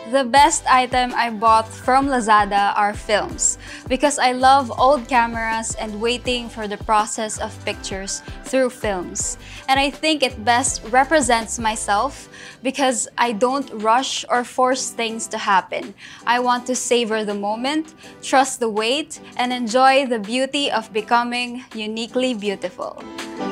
The best item I bought from Lazada are films because I love old cameras and waiting for the process of pictures through films. And I think it best represents myself because I don't rush or force things to happen. I want to savor the moment, trust the wait, and enjoy the beauty of becoming uniquely beautiful.